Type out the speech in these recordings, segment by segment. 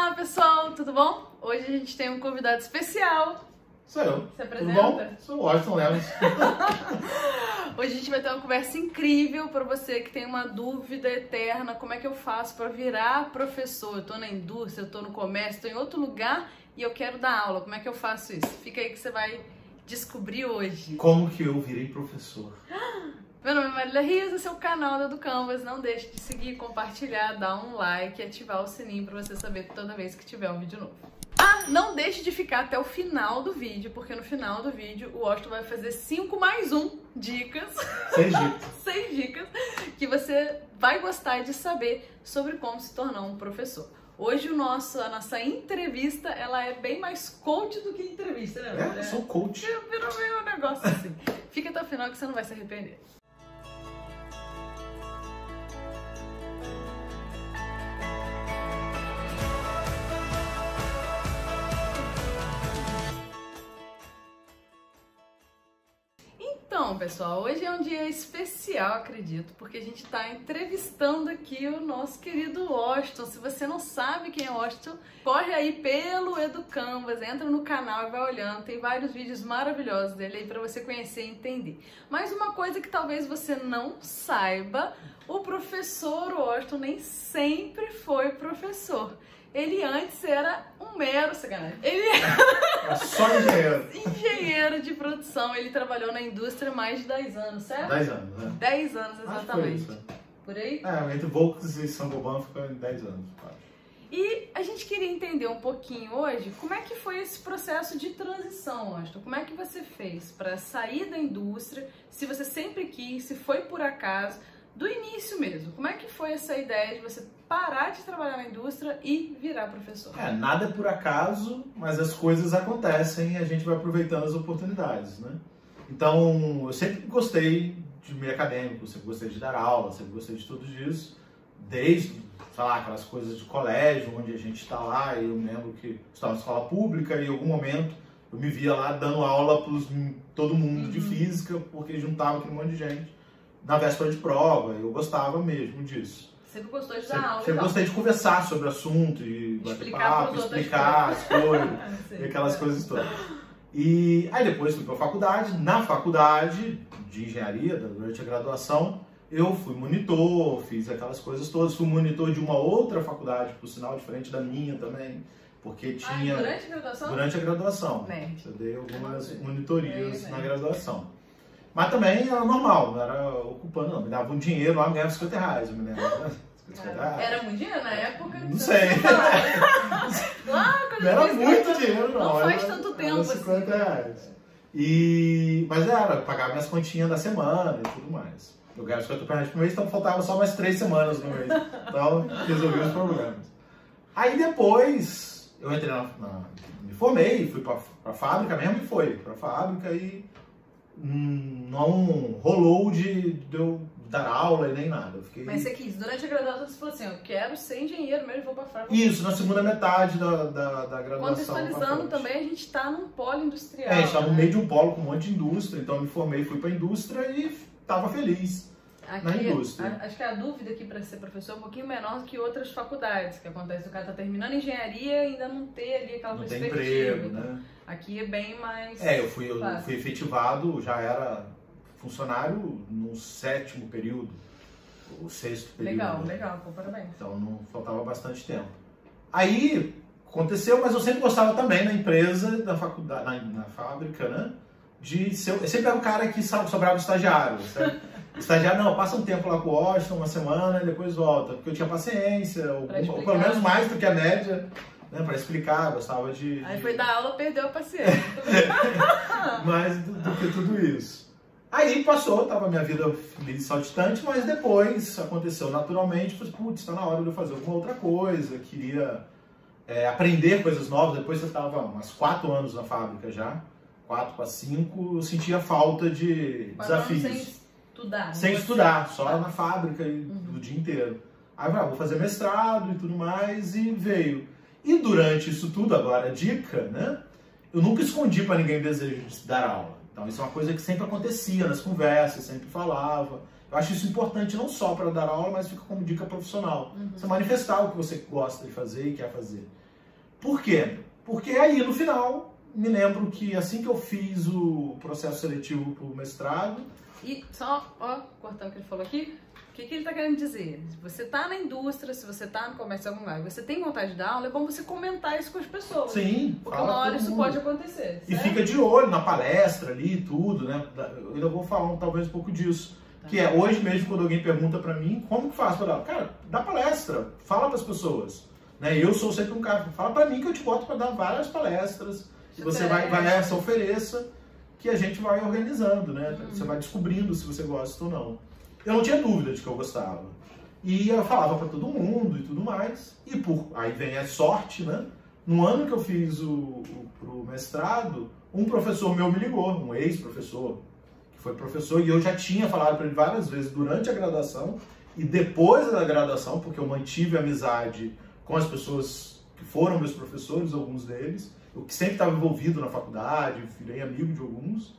Olá pessoal, tudo bom? Hoje a gente tem um convidado especial. Sou eu. Se apresenta. Tudo bom? Sou o Washington Lemos. Hoje a gente vai ter uma conversa incrível para você que tem uma dúvida eterna, como é que eu faço para virar professor? Eu tô na indústria, eu tô no comércio, tô em outro lugar e eu quero dar aula. Como é que eu faço isso? Fica aí que você vai descobrir hoje. Como que eu virei professor? Meu nome é Marília Rios, esse é o canal da EduCanvas. Não deixe de seguir, compartilhar, dar um like e ativar o sininho para você saber toda vez que tiver um vídeo novo. Não deixe de ficar até o final do vídeo, porque no final do vídeo o Washington vai fazer 5 mais 1 dicas. 6 dicas. 6 dicas que você vai gostar de saber sobre como se tornar um professor. Hoje a nossa entrevista, ela é bem mais coach do que entrevista, né? Eu sou coach. Virou meio um negócio assim. Fica até o final que você não vai se arrepender. Então, pessoal, hoje é um dia especial, acredito, porque a gente está entrevistando aqui o nosso querido Washington. Se você não sabe quem é Washington, corre aí pelo EduCanvas, entra no canal e vai olhando. Tem vários vídeos maravilhosos dele aí para você conhecer e entender. Mas uma coisa que talvez você não saiba, o professor Washington nem sempre foi professor. Ele antes era um mero sacanagem. Ele era só engenheiro. Engenheiro de produção. Ele trabalhou na indústria mais de 10 anos, certo? 10 anos, né? 10 anos, exatamente. Isso. Por aí? Entre Volks e Saint-Gobain ficou em 10 anos, quase. E a gente queria entender um pouquinho hoje como é que foi esse processo de transição, Washington. Como é que você fez para sair da indústria? Se você sempre quis, se foi por acaso, do início mesmo. Como é que foi essa ideia de você parar de trabalhar na indústria e virar professor? Nada é por acaso, mas as coisas acontecem e a gente vai aproveitando as oportunidades, né? Então, eu sempre gostei de meio acadêmico, sempre gostei de dar aula, sempre gostei de tudo isso, desde, sei lá, aquelas coisas de colégio, onde a gente está lá, e eu me lembro que estava na escola pública e em algum momento eu me via lá dando aula para todo mundo de física, porque juntava aquele monte de gente na véspera de prova, eu gostava mesmo disso. Sempre gostou de dar aula? Sempre gostei de conversar sobre o assunto, e bater papo, explicar as coisas, e aquelas coisas todas. E aí depois fui para a faculdade. Na faculdade de engenharia, durante a graduação, eu fui monitor, fiz aquelas coisas todas. Fui monitor de uma outra faculdade, por sinal, diferente da minha também, porque tinha... durante a graduação? Durante a graduação. Eu dei algumas monitorias na graduação. Mas também era normal, não era ocupando, não. Me dava um dinheiro lá, me ganhava R$50, eu me lembro. Era muito dinheiro na época? Não sei. Lá, quando não era muito dinheiro, não. Não faz tanto tempo assim. R$50. Mas eu pagava minhas continhas da semana e tudo mais. Eu ganhava R$50 por mês, então faltava só mais 3 semanas no mês. Então, resolvi os problemas. Aí depois, eu entrei me formei, fui pra fábrica mesmo e foi pra fábrica e não rolou de eu dar aula e nem nada. Mas você quis, durante a graduação você falou assim, eu quero ser engenheiro mesmo, vou pra fábrica. Isso, na segunda metade da graduação. Contextualizando também, a gente tá num polo industrial. A gente tá no meio de um polo com um monte de indústria, então eu me formei, fui pra indústria e tava feliz na indústria. Acho que a dúvida aqui para ser professor é um pouquinho menor do que outras faculdades, que acontece, o cara tá terminando engenharia e ainda não ter ali aquela perspectiva. Não tem emprego, né? Aqui é bem mais... Eu fui efetivado, já era funcionário no 7º período, o 6º período. Legal, pô, parabéns. Então não faltava bastante tempo. Aí aconteceu, mas eu sempre gostava também na empresa, na faculdade, na fábrica, né? Eu sempre era o cara que sobrava estagiário, certo? Estagiário, não, passa um tempo lá com o Washington, uma semana e depois volta, porque eu tinha paciência, ou pelo menos mais do que a média, né, para explicar, gostava de... Aí foi dar aula, perdeu a paciência. Mais do que tudo isso. Aí passou, tava minha vida feliz e saltitante, mas depois aconteceu naturalmente, falei, putz, tá na hora de eu fazer alguma outra coisa, queria aprender coisas novas. Depois eu estava uns 4 anos na fábrica já, 4 para 5, eu sentia falta de desafios. Sem estudar? Sem estudar, só na fábrica o dia inteiro. Aí eu falei, vou fazer mestrado e tudo mais, e veio. E durante isso tudo, agora, dica, né? Eu nunca escondi para ninguém o desejo de dar aula. Então isso é uma coisa que sempre acontecia nas conversas, sempre falava. Eu acho isso importante não só para dar aula, mas fica como dica profissional. Você manifestar o que você gosta de fazer e quer fazer. Por quê? Porque aí, no final, me lembro que assim que eu fiz o processo seletivo para o mestrado... E só, ó, cortando o que ele falou aqui, o que ele está querendo dizer? Se você está na indústria, se você está no comércio algum lugar, você tem vontade de dar aula, é bom você comentar isso com as pessoas. Sim. Porque uma hora isso pode acontecer. E certo? fica de olho na palestra ali e tudo, né? Eu ainda vou falar talvez um pouco disso. Tá. Que é, hoje mesmo, quando alguém pergunta pra mim, como que faz para dar? Cara, dá palestra, fala pras pessoas. Né? Eu sou sempre um cara, fala pra mim que eu te boto pra dar várias palestras. E você vai nessa, ofereça, que a gente vai organizando, né? Você vai descobrindo se você gosta ou não. Eu não tinha dúvida de que eu gostava. E eu falava pra todo mundo e tudo mais. E aí vem a sorte, né? No ano que eu fiz pro mestrado, um professor meu me ligou, um ex-professor, que foi professor, e eu já tinha falado para ele várias vezes durante a graduação e depois da graduação, porque eu mantive amizade com as pessoas que foram meus professores, alguns deles, eu que sempre estava envolvido na faculdade, virei amigo de alguns.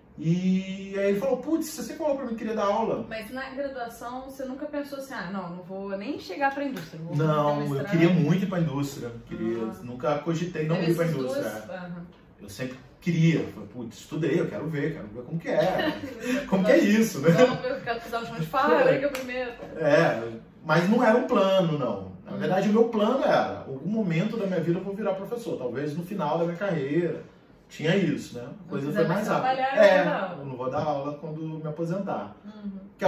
E aí ele falou, putz, você sempre falou pra mim que queria dar aula. Mas na graduação você nunca pensou assim, não vou nem chegar pra indústria. Não, eu queria muito ir pra indústria. Nunca cogitei não ir pra indústria. Eu sempre queria. Falei, putz, estudei, eu quero ver como que é. Como que é isso, né? Eu quero pisar no chão de fábrica primeiro. Mas não era um plano, não. Na verdade, o meu plano era, algum momento da minha vida eu vou virar professor. Talvez no final da minha carreira. Tinha isso, né? A coisa foi mais rápida. Eu não vou dar aula quando me aposentar. Que é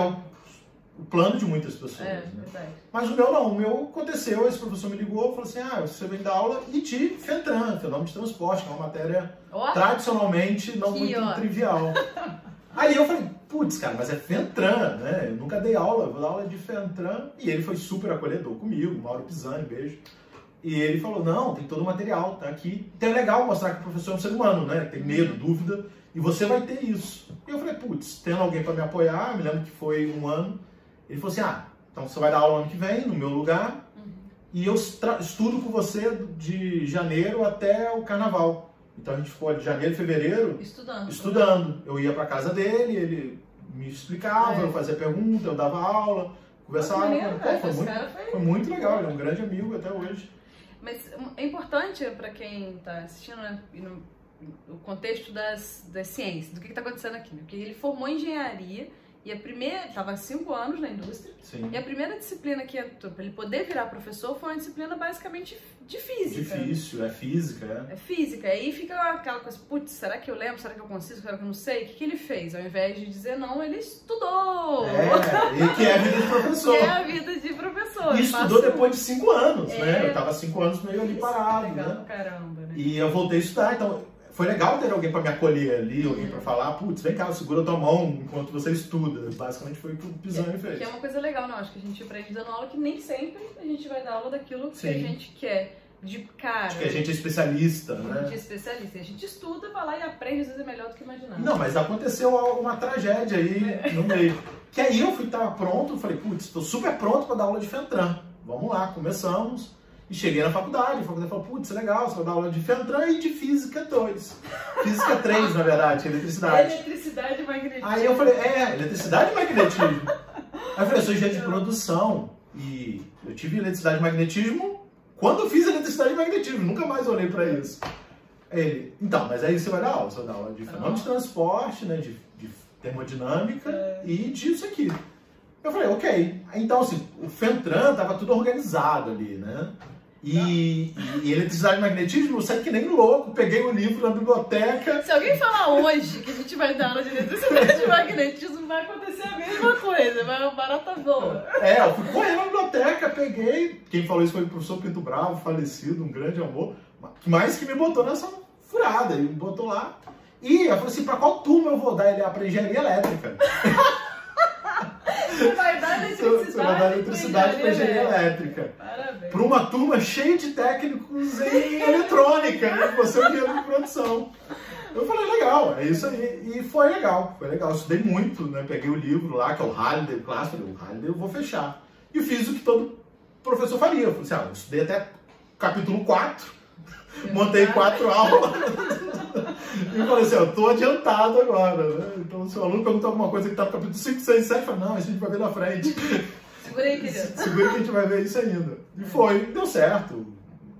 o plano de muitas pessoas. Né? Mas o meu não. O meu aconteceu, esse professor me ligou e falou assim, você vem dar aula e de FENTRAN, Fenômeno de Transporte, que é uma matéria tradicionalmente não muito trivial. Aí eu falei, putz, cara, mas é FENTRAN, né? Eu nunca dei aula, eu vou dar aula de FENTRAN. E ele foi super acolhedor comigo, Mauro Pisani, beijo. E ele falou, não, tem todo o material, tá aqui. Então é legal mostrar que o professor é um ser humano, né? Tem medo, dúvida, e você vai ter isso. E eu falei, putz, tendo alguém para me apoiar, me lembro que foi um ano. Ele falou assim, então você vai dar aula ano que vem, no meu lugar, e eu estudo com você de janeiro até o carnaval. Então a gente ficou de janeiro e fevereiro estudando. Eu ia para casa dele, ele me explicava, eu fazia pergunta, eu dava aula, conversava. Foi muito legal, ele é um grande amigo até hoje. Mas é importante para quem está assistindo, né, o contexto das ciências, do que está acontecendo aqui. Né? Porque ele formou em engenharia e a primeira, estava há 5 anos na indústria, e a primeira disciplina que entrou para ele poder virar professor foi uma disciplina basicamente de física. Difícil, é física. É física, aí fica aquela coisa, putz, será que eu lembro, será que eu consigo, será que eu não sei? O que ele fez? Ao invés de dizer não, ele estudou! E que é a vida de professor. Que é a vida de professor. E estudou depois de 5 anos, né? Eu tava 5 anos meio ali parado, legal, né? Caramba, né? E eu voltei a estudar, então foi legal ter alguém para me acolher ali, alguém para falar, putz, vem cá, segura a tua mão enquanto você estuda. Basicamente foi o que o Pisani fez. Que é uma coisa legal, não? Acho que a gente aprende dando aula que nem sempre a gente vai dar aula daquilo que a gente quer. De cara. Acho que a gente é especialista, né? A gente é especialista. A gente estuda, vai lá e aprende, às vezes é melhor do que imaginar. Não, mas aconteceu uma tragédia aí no meio. Que aí eu tava pronto, falei, putz, tô super pronto para dar aula de FENTRAN. Vamos lá, começamos. E cheguei na faculdade, a faculdade falou, putz, legal, você vai dar aula de FENTRAN e de Física 2. Física 3, na verdade, eletricidade. Eletricidade e magnetismo. Aí eu falei, eletricidade e magnetismo. Aí eu falei, eu sou engenheiro de produção e eu tive eletricidade e magnetismo quando eu fiz eletricidade e magnetismo, nunca mais olhei pra isso. Ele, então, mas aí você vai dar aula, você vai dar aula de fenômeno de transporte, né, de termodinâmica e disso aqui. Eu falei, ok. Então, assim, o FENTRAN tava tudo organizado ali, né? E eletricidade e magnetismo, eu saí que nem louco, peguei o livro na biblioteca. Se alguém falar hoje que a gente vai dar aula de eletricidade e magnetismo, vai acontecer a mesma coisa, vai uma barata boa. Eu fui correr na biblioteca, peguei. Quem falou isso foi o professor Pinto Bravo, falecido, um grande amor, mas que me botou nessa furada, ele me botou lá. E eu falei assim, pra qual turma eu vou dar? Ele pra engenharia elétrica. Você vai dar eletricidade para engenharia elétrica. Parabéns. Para uma turma cheia de técnicos em eletrônica, né? Você é engenheiro de produção. Eu falei, legal, é isso aí. E foi legal. Eu estudei muito, né? Peguei o livro lá, que é o Halliday, clássico, falei, o Halliday eu vou fechar. E fiz o que todo professor faria. Eu falei assim, eu estudei até capítulo 4, montei 4 aulas. E falei assim, eu tô adiantado agora, né? Então, se o aluno perguntar alguma coisa que tá no capítulo 5, 6, 7, eu falo, não, isso a gente vai ver na frente. Segura aí, querido. Segura que a gente vai ver isso ainda. E foi, deu certo.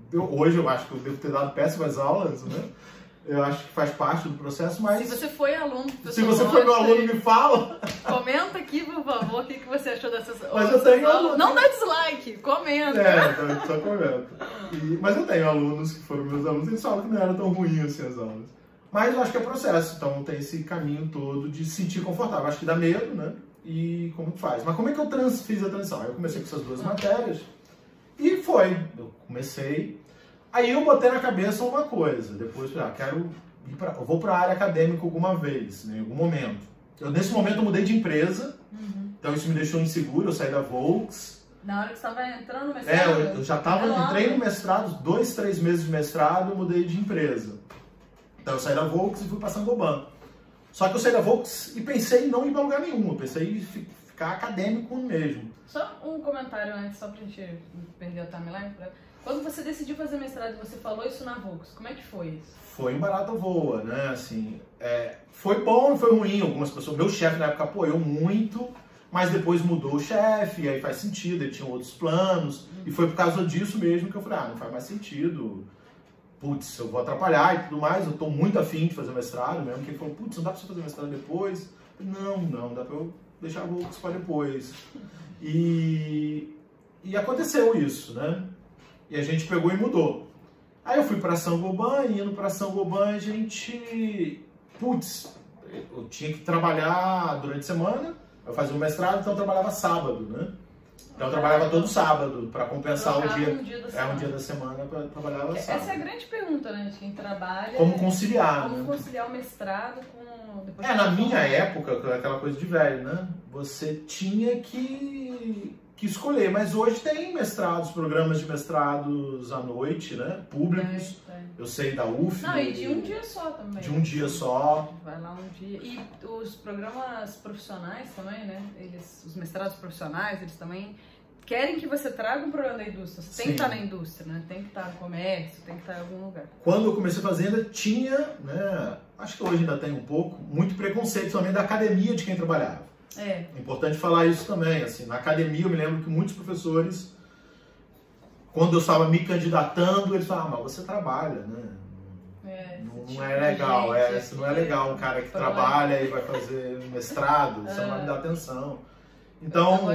hoje eu acho que eu devo ter dado péssimas aulas, né? Eu acho que faz parte do processo, mas... Se você foi aluno... Se você foi meu aluno, me fala. Comenta aqui, por favor, o que você achou dessas aulas. Mas eu tenho alunos... Não dá dislike, comenta. Só comenta. Mas eu tenho alunos que foram meus alunos, eles falam que não era tão ruim assim as aulas. Mas eu acho que é processo, então tem esse caminho todo de se sentir confortável. Acho que dá medo, né? E como que faz? Mas como é que eu fiz a transição? Eu comecei com essas duas matérias e foi. Eu comecei... Aí eu botei na cabeça uma coisa, depois eu vou para a área acadêmica alguma vez, né, em algum momento. Nesse momento eu mudei de empresa, então isso me deixou inseguro, eu saí da Volks. Na hora que você estava entrando no mestrado? Eu já entrei no mestrado, 2, 3 meses de mestrado, eu mudei de empresa. Então eu saí da Volks e fui para Saint-Gobain. Só que eu saí da Volks e pensei em não ir para lugar nenhum, eu pensei em ficar acadêmico mesmo. Só um comentário antes, só pra gente perder a timeline. Quando você decidiu fazer mestrado, você falou isso na Volks, como é que foi isso? Foi em barata voa, né, assim, foi bom e foi ruim, algumas pessoas, meu chefe na época apoiou muito, mas depois mudou o chefe, e aí faz sentido, ele tinha outros planos, e foi por causa disso mesmo que eu falei, não faz mais sentido, putz, eu vou atrapalhar e tudo mais, eu tô muito afim de fazer mestrado mesmo, que ele falou, putz, não dá pra você fazer mestrado depois? Eu falei, não, dá pra eu deixar a Volks para depois. E aconteceu isso, né? E a gente pegou e mudou. Aí eu fui para Saint-Gobain, e indo para Saint-Gobain a gente... Putz, eu tinha que trabalhar durante a semana, eu fazia um mestrado, então eu trabalhava sábado, né? Então eu trabalhava todo sábado para compensar o dia. Um dia da semana para trabalhar sábado. Essa é a grande pergunta, né, de quem trabalha. Como conciliar, Como conciliar o mestrado com... na minha época, aquela coisa de velho, né? Você tinha que escolher, mas hoje tem mestrados, programas de mestrados à noite, né? Públicos. Eu sei da UF. Não, e de um dia só também. De um dia só. Vai lá um dia. E os programas profissionais também, né? Os mestrados profissionais, eles também querem que você traga um programa da indústria. Você tem que estar na indústria, né? Tem que estar no comércio, tem que estar em algum lugar. Quando eu comecei a fazer, ainda tinha, né? Acho que hoje ainda tem um pouco, muito preconceito também da academia de quem trabalhava. É importante falar isso também, assim, na academia eu me lembro que muitos professores, quando eu estava me candidatando, eles falavam, mas você trabalha, né? Não é legal, isso não é legal um cara que trabalha e vai fazer mestrado, você não vai me dar atenção. Então,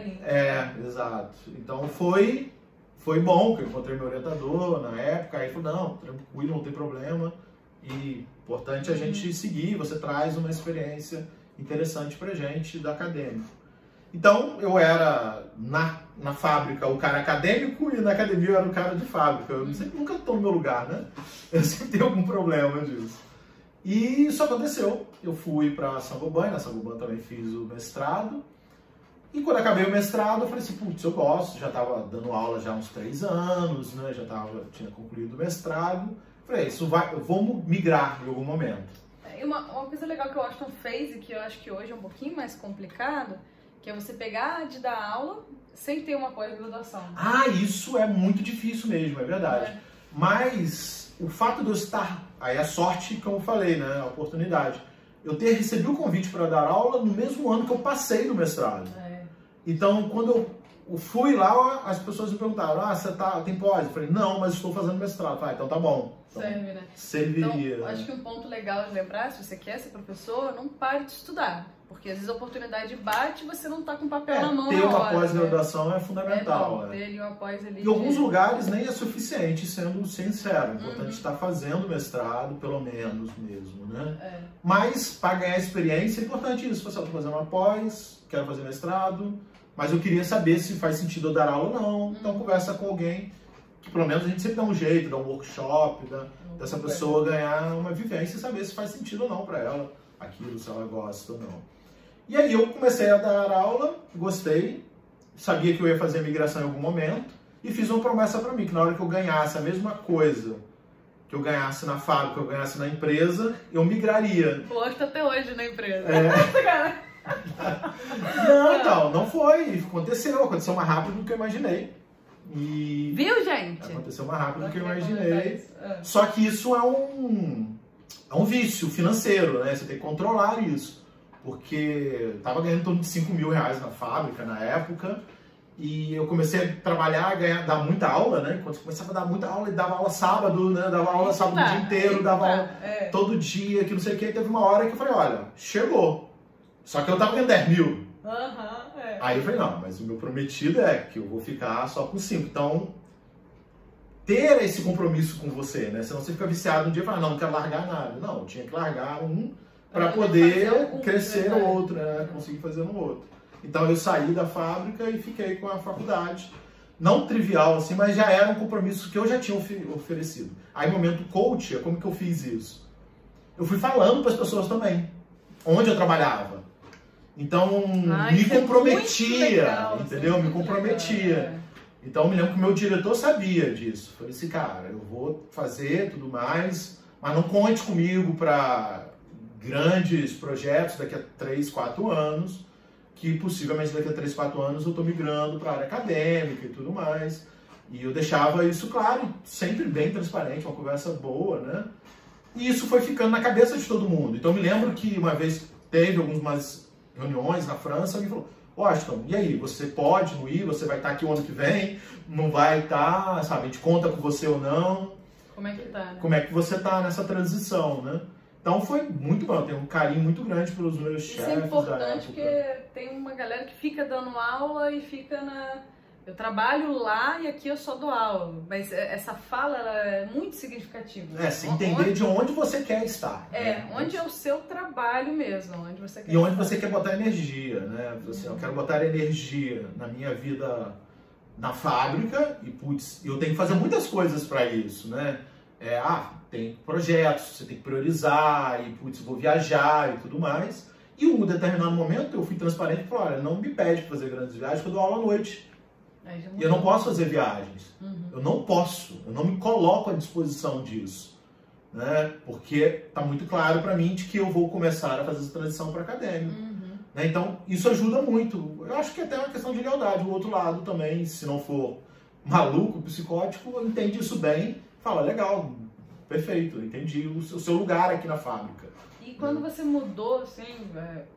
exato. Então foi bom, porque eu encontrei meu orientador na época, aí falou, não, tranquilo, não tem problema, e importante a gente seguir, você traz uma experiência interessante pra gente da acadêmico. Então eu era na fábrica o cara acadêmico e na academia eu era o cara de fábrica. Eu nunca estou no meu lugar, né? Eu sempre tenho algum problema disso. E isso aconteceu. Eu fui para Saint-Gobain, na Saint-Gobain também fiz o mestrado. E quando acabei o mestrado eu falei assim, putz, eu gosto, já estava dando aula já há uns 3 anos, né? Tinha concluído o mestrado. Falei, vamos migrar em algum momento. Uma coisa legal que o Washington fez e que eu acho que hoje é um pouquinho mais complicado, que é você pegar de dar aula sem ter uma pós-graduação. Isso é muito difícil mesmo, é verdade. Mas o fato de eu estar, aí a sorte que eu falei, né, a oportunidade, eu recebi o convite para dar aula no mesmo ano que eu passei no mestrado. Então, quando eu fui lá, as pessoas me perguntaram, você tem pós? Eu falei, não, mas estou fazendo mestrado. Então tá bom. Então, serve, né? Serviria. Então, acho que um ponto legal de lembrar, se você quer ser professor, não pare de estudar. Porque às vezes a oportunidade bate e você não está com papel na mão. Ter uma pós-graduação é fundamental. Ter ali uma pós ali. Em alguns lugares nem é suficiente, sendo sincero. É importante estar fazendo mestrado, pelo menos mesmo, né? Mas para ganhar experiência é importante isso. Você está fazendo uma pós, quero fazer mestrado, mas eu queria saber se faz sentido eu dar aula ou não. Então conversa com alguém que pelo menos a gente sempre dá um jeito, dá um workshop, dessa pessoa ganhar uma vivência e saber se faz sentido ou não para ela, aquilo, se ela gosta ou não. E aí eu comecei a dar aula, gostei, sabia que eu ia fazer a migração em algum momento e fiz uma promessa para mim, que na hora que eu ganhasse a mesma coisa que eu ganhasse na fábrica, eu ganhasse na empresa, eu migraria. Pô, tá até hoje na empresa. Não foi, aconteceu mais rápido do que eu imaginei. Viu, gente? Aconteceu mais rápido do que eu imaginei. Só que isso é um vício financeiro, né? Você tem que controlar isso. Porque eu estava ganhando em torno de 5 mil reais na fábrica na época E eu comecei a trabalhar, dar muita aula, né? Quando eu começava a dar muita aula, e dava aula sábado, né? Dava aula sábado o dia inteiro, dava aula todo dia, que não sei o que. Teve uma hora que eu falei, olha, chegou. Só que eu tava ganhando 10 mil. Aí eu falei, não, mas o meu prometido é que eu vou ficar só com 5. Então, ter esse compromisso com você, né? Senão você fica viciado um dia e fala, não quero largar nada. Não, eu tinha que largar um para poder crescer no outro, né? Conseguir fazer no outro. Então eu saí da fábrica e fiquei com a faculdade. Não trivial assim, mas já era um compromisso que eu já tinha oferecido. Aí, momento coach, como que eu fiz isso? Eu fui falando para as pessoas também, onde eu trabalhava. Então, me comprometia, entendeu? Me comprometia. Então, eu me lembro que o meu diretor sabia disso. Falei assim, cara, eu vou fazer tudo mais, mas não conte comigo para grandes projetos daqui a 3, 4 anos. Que possivelmente daqui a 3, 4 anos eu estou migrando para a área acadêmica e tudo mais. E eu deixava isso claro, sempre bem transparente, uma conversa boa, né? E isso foi ficando na cabeça de todo mundo. Então eu me lembro que uma vez teve algumas reuniões na França, alguém falou, Washington, e aí, você pode não ir? Você vai estar aqui o ano que vem? Não vai estar, sabe? A gente conta com você ou não? Como é que tá, né? Como é que você tá nessa transição, né? Então foi muito bom, eu tenho um carinho muito grande pelos meus chefes. Isso é importante porque tem uma galera que fica dando aula e fica na... Eu trabalho lá e aqui eu só dou aula, mas essa fala ela é muito significativa. Se entender de onde você quer estar. Onde é o seu trabalho mesmo, onde você quer e onde você quer botar energia, né? Assim, eu quero botar energia na minha vida na fábrica e, putz, eu tenho que fazer muitas coisas para isso, né? Tem projetos, você tem que priorizar, e putz, vou viajar e tudo mais. E em um determinado momento eu fui transparente e falei, olha, não me pede para fazer grandes viagens, porque eu dou aula à noite. E eu não posso fazer viagens. Eu não posso, eu não me coloco à disposição disso. Né? Porque está muito claro para mim de que eu vou começar a fazer essa transição para acadêmico. Né? Então, isso ajuda muito. Eu acho que até é uma questão de lealdade. O outro lado também, se não for maluco, psicótico, entende isso bem, fala, legal, perfeito, entendi o seu lugar aqui na fábrica. E quando você mudou, assim,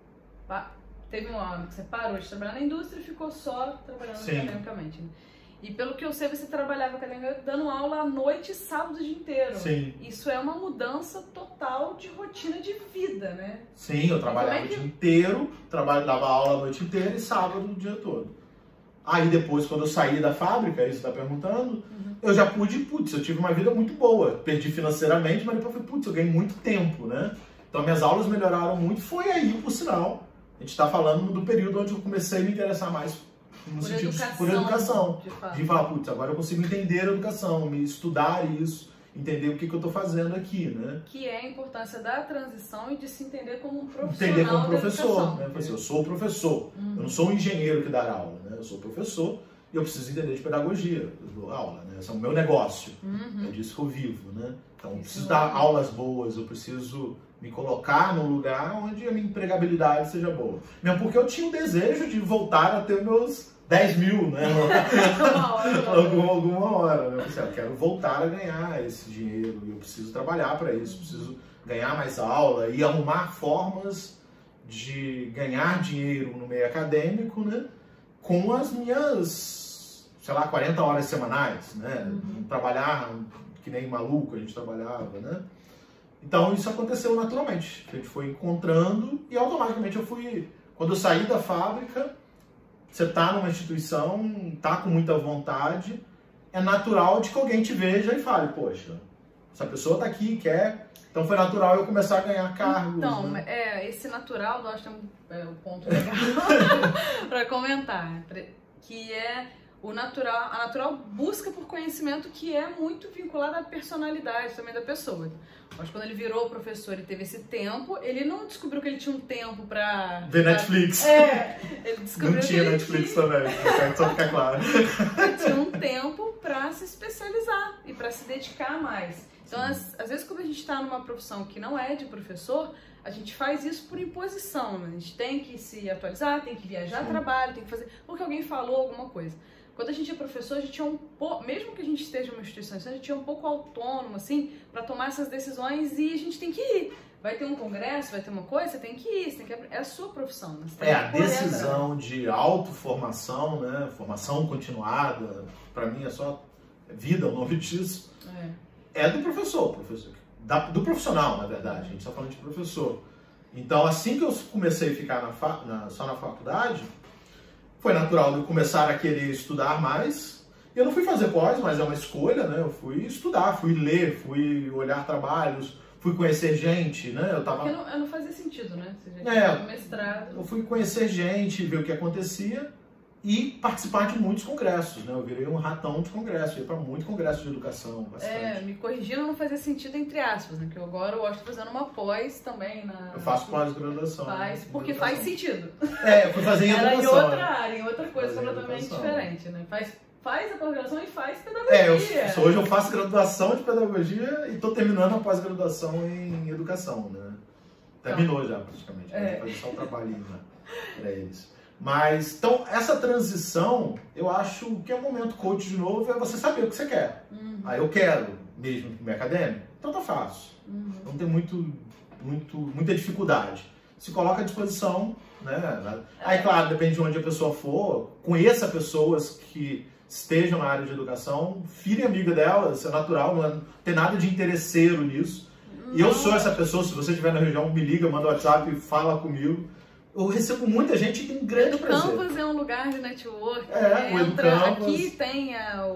teve uma hora que você parou de trabalhar na indústria e ficou só trabalhando academicamente, né? E pelo que eu sei, você trabalhava dando aula à noite e sábado o dia inteiro. Sim. Isso é uma mudança total de rotina de vida, né? Sim, eu trabalhava o dia inteiro, dava aula a noite inteira e sábado o dia todo. Aí depois, quando eu saí da fábrica, isso você está perguntando, eu já pude, eu tive uma vida muito boa. Perdi financeiramente, mas depois eu ganhei muito tempo, né? Então minhas aulas melhoraram muito, foi aí, por sinal. A gente está falando do período onde eu comecei a me interessar mais no sentido por educação. De falar, agora eu consigo entender a educação, me estudar isso, entender o que eu estou fazendo aqui, né? Que é a importância da transição e de se entender como um profissional. Entender como professor, né? Eu sou professor, eu não sou um engenheiro que dá aula, né? Eu sou professor e eu preciso entender de pedagogia, eu dou aula, né? Esse é o meu negócio, é disso que eu vivo, né? Então eu preciso dar aulas boas, eu preciso me colocar num lugar onde a minha empregabilidade seja boa. Mesmo porque eu tinha o desejo de voltar a ter meus 10 mil, né? alguma hora, né? Eu quero voltar a ganhar esse dinheiro e eu preciso trabalhar para isso, preciso ganhar mais aula e arrumar formas de ganhar dinheiro no meio acadêmico, né? Com as minhas, 40 horas semanais, né? Trabalhar que nem maluco a gente trabalhava, né? Então isso aconteceu naturalmente, a gente foi encontrando e automaticamente quando eu saí da fábrica, você está numa instituição, está com muita vontade, é natural de que alguém te veja e fale, poxa, essa pessoa está aqui, quer... Então foi natural eu começar a ganhar cargos. Então, né? Esse natural, eu acho que é um ponto legal para comentar, que é a natural busca por conhecimento que é muito vinculada à personalidade também da pessoa. Mas quando ele virou professor e teve esse tempo, ele não descobriu que ele tinha um tempo pra... Ver Netflix. Ele descobriu não tinha Netflix também, só ficar claro. Ele tinha um tempo pra se especializar e pra se dedicar mais. Então, às vezes, quando a gente tá numa profissão que não é de professor, a gente faz isso por imposição, né? A gente tem que se atualizar, tem que viajar a trabalho, tem que fazer... porque alguém falou alguma coisa. quando a gente é professor, a gente é um pouco, mesmo que a gente esteja em uma instituição, a gente é um pouco autônomo, assim, para tomar essas decisões e a gente tem que ir. Vai ter um congresso, vai ter uma coisa, você tem que ir, você tem que... é a sua profissão, né? A decisão de autoformação, né? Formação continuada, para mim é só vida o nome disso, é do professor, do profissional, na verdade, a gente está falando de professor. Então, assim que eu comecei a ficar só na faculdade, foi natural de eu começar a querer estudar mais. Eu não fui fazer pós, mas é uma escolha, né? Eu fui estudar, fui ler, fui olhar trabalhos, fui conhecer gente, né? Porque não fazia sentido, né? Você já tinha mestrado. Eu fui conhecer gente, ver o que acontecia e participar de muitos congressos, né? Eu virei um ratão de congresso, ia para muito congresso de educação. Bastante. Me corrigindo, não fazia sentido entre aspas, né? Que agora eu estou fazendo uma pós também na... Eu faço pós-graduação. Porque faz sentido. Eu fui fazer em educação. Era em outra área, em outra coisa completamente diferente, né? Faz a pós-graduação e faz pedagogia. Hoje eu faço graduação de pedagogia e estou terminando a pós-graduação em educação, né? Terminou já, praticamente. Vou fazer só o trabalhinho, né? Para eles. Mas, então, essa transição, eu acho que é o momento coach de novo, é você saber o que você quer. Aí eu quero mesmo no meio acadêmico, então tá fácil. Não tem muita dificuldade. Se coloca à disposição, né? Aí, claro, depende de onde a pessoa for, conheça pessoas que estejam na área de educação, vire amiga delas, isso é natural, não tem nada de interesseiro nisso. E eu sou essa pessoa, se você estiver na região, me liga, manda WhatsApp, fala comigo. Eu recebo muita gente que tem grande prazer. O Campus é um lugar de network. O EduCampus. Aqui tem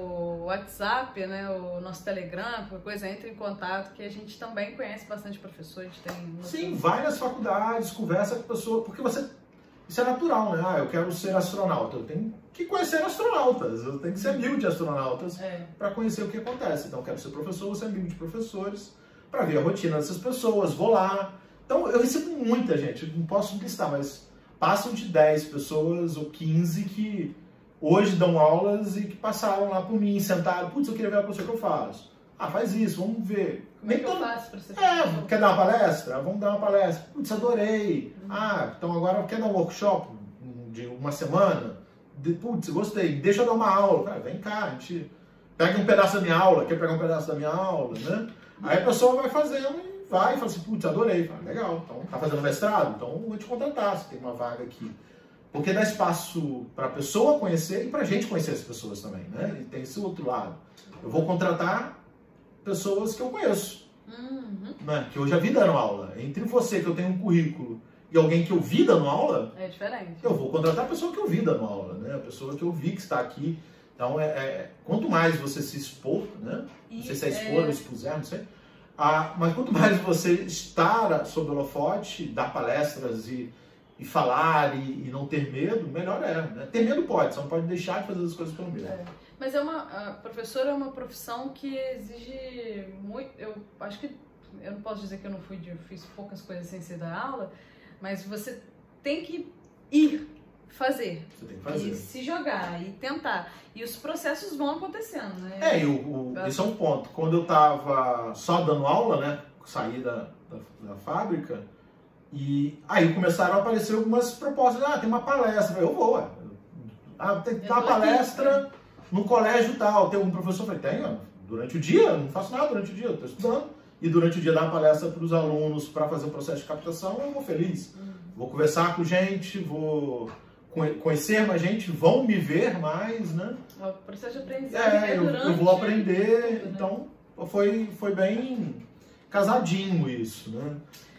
o WhatsApp, né, o nosso Telegram, qualquer coisa, entra em contato, que a gente também conhece bastante professor. A gente tem Sim, vai nas faculdades, conversa com a pessoa, porque isso é natural, né? Eu quero ser astronauta, eu tenho que conhecer astronautas, eu tenho que ser amigo de astronautas para conhecer o que acontece. Então, eu quero ser professor, vou ser amigo de professores, para ver a rotina dessas pessoas, vou lá. Então, eu recebo muita gente, não posso listar, mas passam de 10 pessoas ou 15 que hoje dão aulas e que passaram lá por mim, sentaram, putz, eu queria ver a professora que eu faço. Faz isso, vamos ver. Como é que eu faço para você? Quer dar uma palestra? Vamos dar uma palestra. Putz, adorei. Então agora quer dar um workshop de uma semana? Putz, gostei. Deixa eu dar uma aula. Cara, vem cá, a gente pega um pedaço da minha aula, quer pegar um pedaço da minha aula, né? Aí a pessoa vai fazendo e fala assim, putz, adorei. Fala, legal, então tá fazendo mestrado? Então eu vou te contratar, você tem uma vaga aqui. Porque dá espaço para a pessoa conhecer e para a gente conhecer as pessoas também, né? E tem esse outro lado. Eu vou contratar pessoas que eu conheço, né? Que eu já vi dando aula. Entre você, que eu tenho um currículo, e alguém que eu vi dando aula, é diferente. Eu vou contratar a pessoa que eu vi dando aula, né? A pessoa que eu vi que está aqui. Então, quanto mais você se expor, né? Não sei se é expor ou expuser, não sei. Mas quanto mais você estar sob o holofote, dar palestras e falar e não ter medo, melhor é, né? Ter medo pode, você não pode deixar de fazer as coisas pelo medo. Mas professor é uma profissão que exige muito. Eu acho que eu não posso dizer que eu não fiz poucas coisas sem ser da aula, mas você tem que ir fazer. Você tem que fazer. E se jogar e tentar. E os processos vão acontecendo, né? Isso é um ponto. Quando eu estava só dando aula, né? Saí da fábrica, e aí começaram a aparecer algumas propostas. Tem uma palestra. Eu vou. Tem que dar uma palestra no colégio tal. Tem um professor, eu falei, tenho. Durante o dia, eu não faço nada durante o dia, eu estou estudando. E durante o dia dar uma palestra para os alunos para fazer o processo de captação, eu vou feliz. Vou conversar com gente, vou conhecer mais gente, vão me ver mais, né? O processo de aprendizagem eu vou aprender, tudo, então foi bem casadinho isso, né?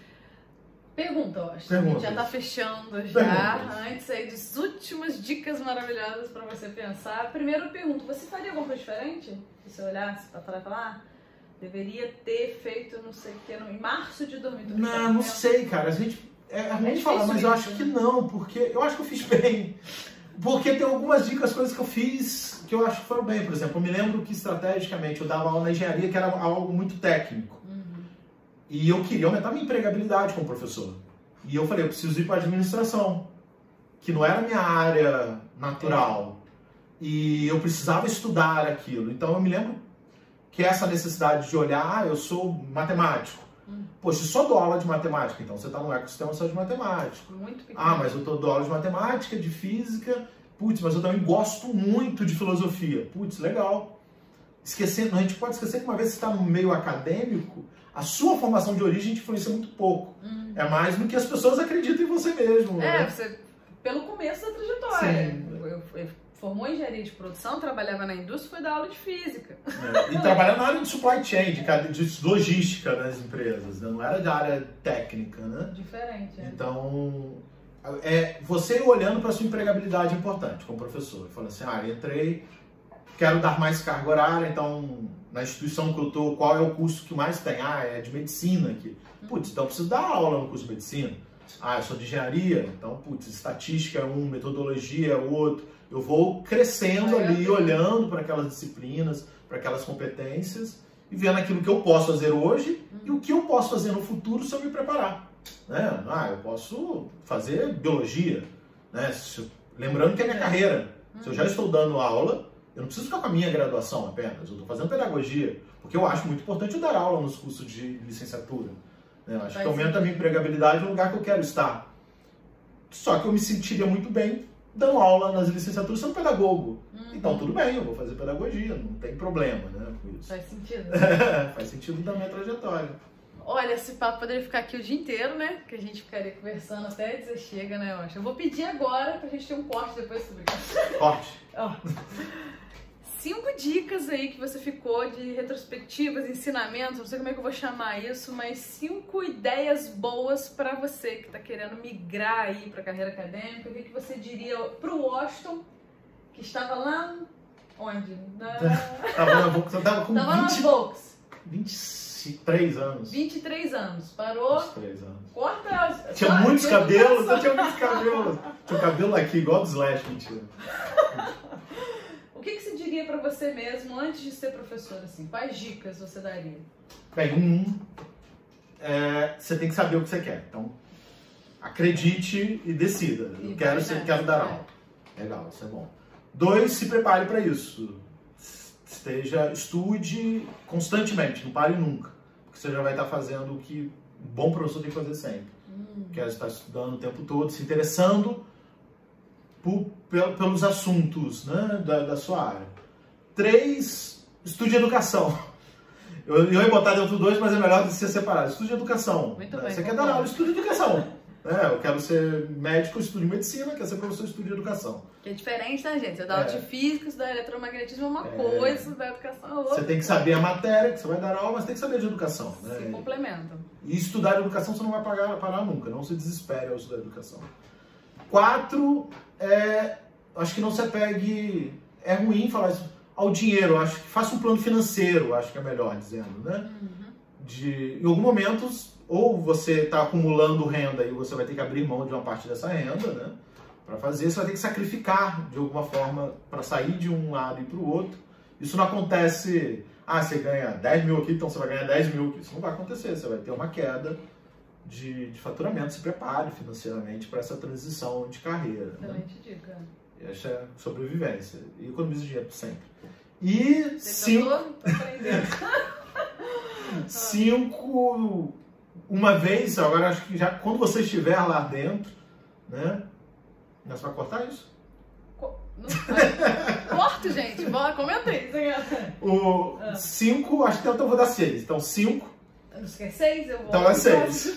Pergunta, eu acho. A gente já tá fechando já. Antes aí das últimas dicas maravilhosas para você pensar. Primeiro eu pergunto, você faria alguma coisa diferente? Se você olhasse para trás e falar, deveria ter feito não sei o que em março de 2020. Não sei, cara. A gente fala, mas eu acho que não, porque eu acho que eu fiz bem. Porque tem algumas dicas, coisas que eu fiz que eu acho que foram bem. Por exemplo, eu me lembro que estrategicamente eu dava aula na engenharia, que era algo muito técnico. E eu queria aumentar minha empregabilidade como professor. E eu falei, eu preciso ir para a administração, que não era a minha área natural. E eu precisava estudar aquilo. Então eu me lembro que essa necessidade de olhar, eu sou matemático. Poxa, eu só dou aula de matemática, então você está no ecossistema só de matemática. Muito pequeno. Mas eu dou aula de matemática, de física, Putz, mas eu também gosto muito de filosofia. Putz, legal. Esquecendo, a gente pode esquecer que uma vez que você está no meio acadêmico, a sua formação de origem te influencia muito pouco. É mais do que as pessoas acreditam em você mesmo. Né? Você, pelo começo da trajetória. Eu formou em engenharia de produção, trabalhava na indústria, foi dar aula de física. E trabalhava na área de supply chain, de logística das empresas, né? Não era da área técnica, né? Diferente. Então, você olhando para a sua empregabilidade é importante como professor. Falando assim, entrei, quero dar mais carga horária, então na instituição que eu estou, qual é o curso que mais tem? É de medicina aqui. Putz, então eu preciso dar aula no curso de medicina. Eu sou de engenharia, então, estatística é um, metodologia é outro. Eu vou crescendo ali, olhando para aquelas disciplinas, para aquelas competências e vendo aquilo que eu posso fazer hoje e o que eu posso fazer no futuro se eu me preparar. Né? Eu posso fazer biologia, né? Lembrando que é minha carreira. Se eu já estou dando aula, eu não preciso ficar com a minha graduação apenas, eu estou fazendo pedagogia, porque eu acho muito importante eu dar aula nos cursos de licenciatura. Né? Eu acho que aumenta a minha empregabilidade no lugar que eu quero estar. Só que eu me sentiria muito bem dando aula nas licenciaturas sendo pedagogo. Então tudo bem, eu vou fazer pedagogia, não tem problema, né, com isso. Faz sentido. Faz sentido da minha trajetória. Olha, esse papo poderia ficar aqui o dia inteiro, né? Que a gente ficaria conversando até dizer chega, né, eu acho. Eu vou pedir agora pra gente ter um corte depois sobre isso. Corte. 5 dicas aí que você ficou de retrospectivas, ensinamentos, não sei como é que eu vou chamar isso, mas 5 ideias boas pra você que tá querendo migrar aí pra carreira acadêmica. O que você diria pro Washington, que estava lá onde? Tava com tava 23 anos. 23 anos. Parou? 23 anos. Corta. Tinha muitos cabelos, eu tinha muitos cabelos. Tinha cabelo aqui, igual do Slash, mentira. O que você diria pra você mesmo antes de ser professor, assim? Quais dicas você daria? Bem, você tem que saber o que você quer. Então, acredite e decida. Eu quero dar aula. Legal, isso é bom. 2, se prepare para isso. Estude constantemente, não pare nunca. Porque você já vai estar fazendo o que um bom professor tem que fazer sempre. Que é estar estudando o tempo todo, se interessando pelos assuntos, né, da sua área. 3, estude educação. Eu ia botar dentro do 2, mas é melhor de ser separado. Estude educação. Muito bem, você quer dar aula, estude educação. Eu quero ser médico, estude medicina, quero ser professor, estude educação. Que é diferente, né, gente? Você dá aula de física, estudar eletromagnetismo é uma coisa, estudar educação é outra. Você tem que saber a matéria que você vai dar aula, mas tem que saber de educação. Né? Se complementam. E estudar educação você não vai parar nunca, não se desespere ao estudar educação. 4, acho que não se apegue, é ruim falar isso, ao dinheiro, acho que faça um plano financeiro, acho que é melhor dizendo, né? Em alguns momentos, ou você está acumulando renda e você vai ter que abrir mão de uma parte dessa renda, né? Para fazer, você vai ter que sacrificar de alguma forma para sair de um lado e para o outro. Isso não acontece, você ganha 10 mil aqui, então você vai ganhar 10 mil aqui. Isso não vai acontecer, você vai ter uma queda de faturamento. Se prepare financeiramente para essa transição de carreira. Excelente dica. Essa é sobrevivência. E economiza dinheiro sempre. E 5, uma vez, agora acho que já quando você estiver lá dentro, né? Você vai cortar isso? Corto, gente. Comenta aí. 5, acho que eu vou dar 6. Então 5. Você quer 6? Eu vou. Então é 6.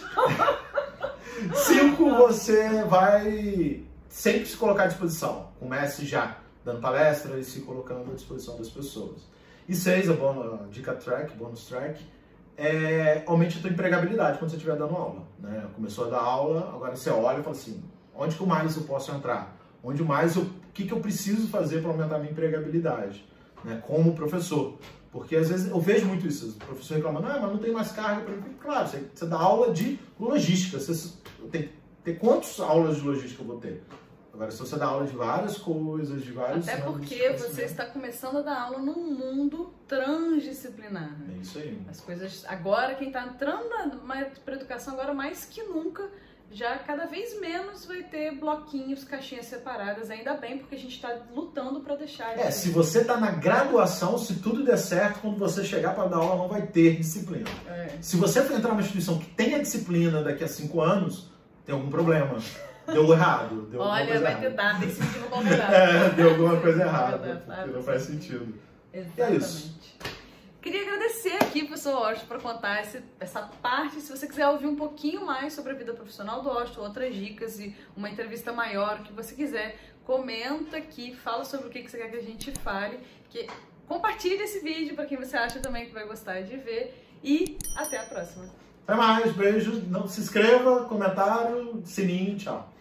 5, você vai sempre se colocar à disposição. Comece já dando palestra e se colocando à disposição das pessoas. E 6, a dica track, bônus track, aumente a tua empregabilidade quando você estiver dando aula. Né? Começou a dar aula, agora você olha e fala assim, onde que mais eu posso entrar? O que eu preciso fazer para aumentar a minha empregabilidade, né? Como professor. Porque às vezes eu vejo muito isso, o professor reclamando, mas não tem mais carga para mim. Claro, você dá aula de logística, você tem que ter quantas aulas de logística eu vou ter? Agora, se você dá aula de várias coisas, de vários... Até porque você está começando a dar aula num mundo transdisciplinar. É isso aí. As coisas... Agora, quem está entrando para a educação, agora mais que nunca, já cada vez menos vai ter bloquinhos, caixinhas separadas. Ainda bem, porque a gente está lutando para deixar... se você está na graduação, se tudo der certo, quando você chegar para dar aula, não vai ter disciplina. Se você for entrar numa instituição que tenha disciplina daqui a 5 anos, tem algum problema. deu errado. Olha, vai ter data, tem que se medir no contrato. Deu alguma coisa errada, porque não faz sentido. Exatamente. E é isso. Queria agradecer aqui o professor Washington por contar essa parte. Se você quiser ouvir um pouquinho mais sobre a vida profissional do Washington, outras dicas e uma entrevista maior, o que você quiser, comenta aqui, fala sobre o que você quer que a gente fale. Compartilhe esse vídeo para quem você acha também que vai gostar de ver. E até a próxima. Até mais, beijo. Não se inscreva, comentário, sininho, tchau.